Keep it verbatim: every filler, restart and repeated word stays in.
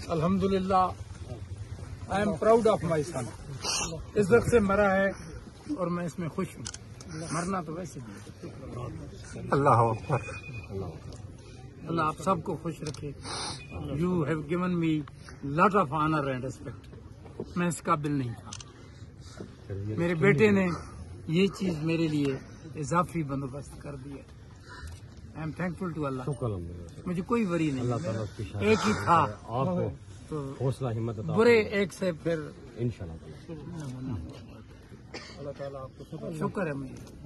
अल्हम्दुलिल्लाह I am proud of my son. इज्जत से मरा है और मैं इसमें खुश हूँ। मरना तो वैसे भी अल्लाह अल्लाह आप सबको खुश रखे। You have given me lot of honour and respect. मैं इस काबिल नहीं था। मेरे बेटे ने ये चीज मेरे लिए इजाफी बंदोबस्त कर दिया। आई एम थैंकफुल टू अल्लाह। मुझे कोई वरी नहीं, एक ही था तो हौसला हिम्मत बुरे एक से फिर इंशाल्लाह शुक्र है मुझे।